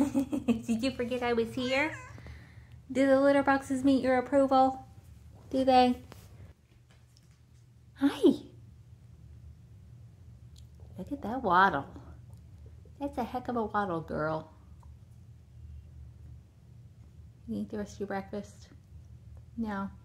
Did you forget I was here? Do the litter boxes meet your approval? Do they? Hi. Look at that waddle. That's a heck of a waddle, girl. You eat the rest of your breakfast? No.